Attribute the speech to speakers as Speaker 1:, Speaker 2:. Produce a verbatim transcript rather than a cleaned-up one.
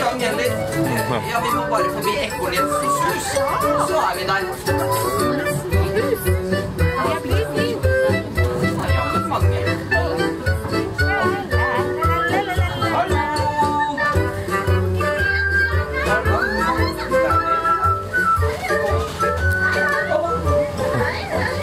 Speaker 1: gang heller. Ja, vi må bare forbi Ekornjensens hus. Så er vi der.